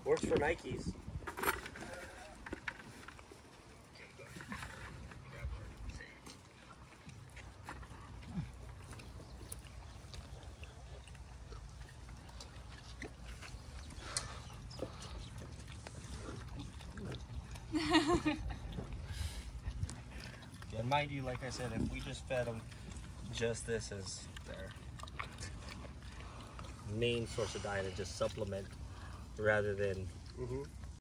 Works for Nikes. And mind you, like I said, if we just fed them just this as their main source of diet and just supplement rather than